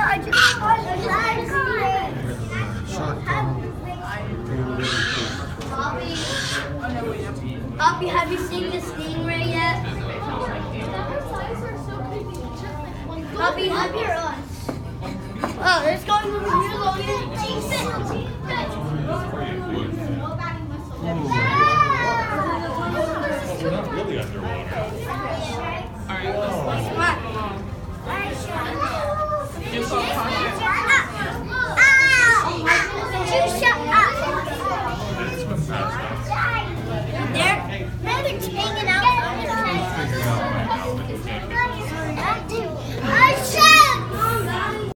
Poppy, have you seen the stingray yet? Poppy, have your eyes. Oh, it's going over here, Logan.